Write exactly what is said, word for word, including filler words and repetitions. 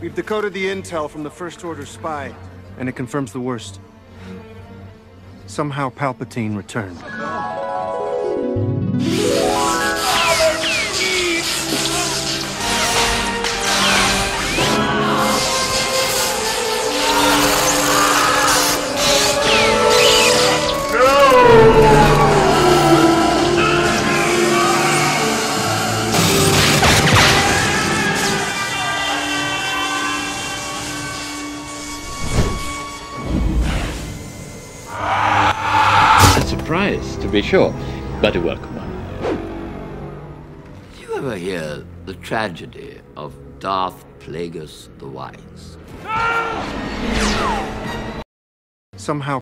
We've decoded the intel from the First Order spy, and it confirms the worst. Somehow pAlPaTiNe returned. Surprise, to be sure, but a welcome one. Did you ever hear the tragedy of Darth Plagueis the Wise? Somehow